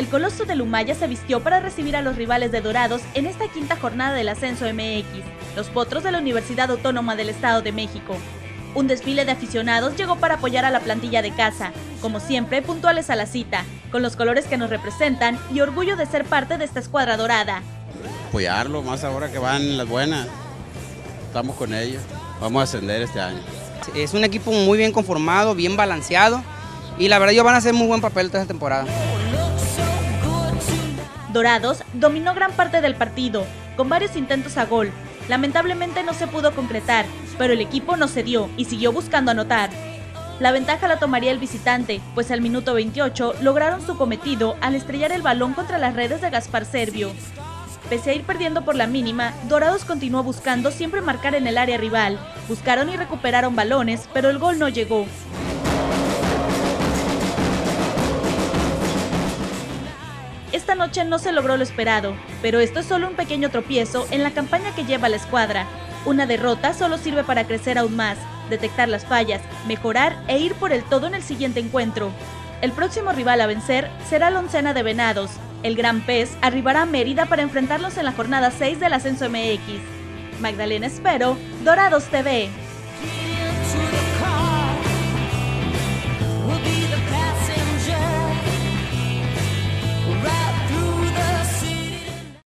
Coloso de Lumaya se vistió para recibir a los rivales de Dorados en esta quinta jornada del Ascenso MX, los Potros de la Universidad Autónoma del Estado de México. Un desfile de aficionados llegó para apoyar a la plantilla de casa, como siempre puntuales a la cita, con los colores que nos representan y orgullo de ser parte de esta escuadra dorada. Apoyarlo, más ahora que van las buenas, estamos con ellos, vamos a ascender este año. Es un equipo muy bien conformado, bien balanceado y la verdad ellos van a hacer muy buen papel toda esta temporada. Dorados dominó gran parte del partido, con varios intentos a gol. Lamentablemente no se pudo concretar, pero el equipo no cedió y siguió buscando anotar. La ventaja la tomaría el visitante, pues al minuto 28 lograron su cometido al estrellar el balón contra las redes de Gaspar Servio. Pese a ir perdiendo por la mínima, Dorados continuó buscando siempre marcar en el área rival. Buscaron y recuperaron balones, pero el gol no llegó. Esta noche no se logró lo esperado, pero esto es solo un pequeño tropiezo en la campaña que lleva la escuadra. Una derrota solo sirve para crecer aún más, detectar las fallas, mejorar e ir por el todo en el siguiente encuentro. El próximo rival a vencer será la Oncena de Venados. El Gran Pez arribará a Mérida para enfrentarlos en la jornada 6 del Ascenso MX. Magdalena Espero, Dorados TV.